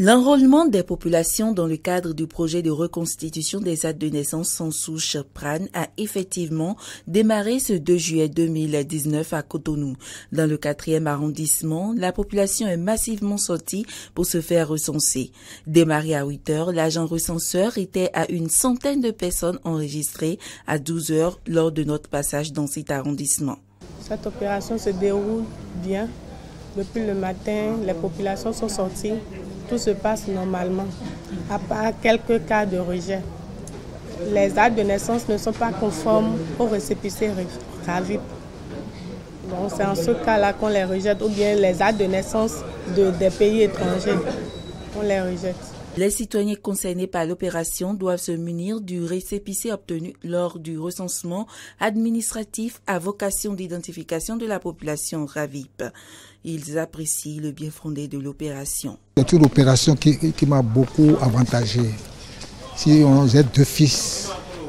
L'enrôlement des populations dans le cadre du projet de reconstitution des actes de naissance sans souche PRAN a effectivement démarré ce 2 juillet 2019 à Cotonou. Dans le 4e arrondissement, la population est massivement sortie pour se faire recenser. Démarré à 8 heures, l'agent recenseur était à une centaine de personnes enregistrées à 12 heures lors de notre passage dans cet arrondissement. Cette opération se déroule bien. Depuis le matin, les populations sont sorties. Tout se passe normalement, à part quelques cas de rejet. Les actes de naissance ne sont pas conformes au récépissé RAVIP. Donc c'est en ce cas-là qu'on les rejette, ou bien les actes de naissance des pays étrangers, on les rejette. Les citoyens concernés par l'opération doivent se munir du récépissé obtenu lors du recensement administratif à vocation d'identification de la population RAVIP. Ils apprécient le bien fondé de l'opération. C'est une opération qui m'a beaucoup avantagé. Si j'ai 2 fils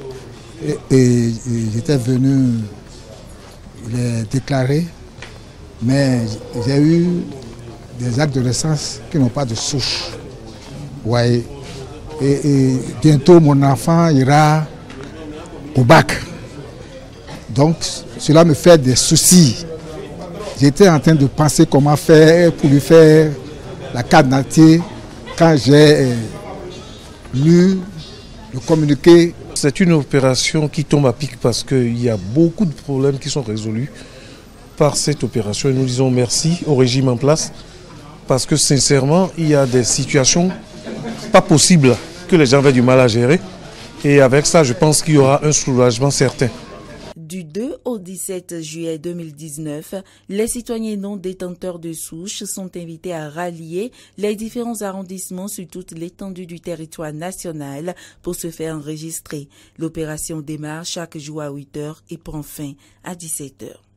et j'étais venu les déclarer, mais j'ai eu des actes de naissance qui n'ont pas de souche. Ouais. Et bientôt mon enfant ira au bac. Donc cela me fait des soucis. J'étais en train de penser comment faire pour lui faire la carte d'identité quand j'ai lu le communiqué. C'est une opération qui tombe à pic parce qu'il y a beaucoup de problèmes qui sont résolus par cette opération. Et nous disons merci au régime en place parce que sincèrement, il y a des situations pas possibles que les gens avaient du mal à gérer. Et avec ça, je pense qu'il y aura un soulagement certain. Du 2 au 17 juillet 2019, les citoyens non détenteurs de souche sont invités à rallier les différents arrondissements sur toute l'étendue du territoire national pour se faire enregistrer. L'opération démarre chaque jour à 8 heures et prend fin à 17 heures.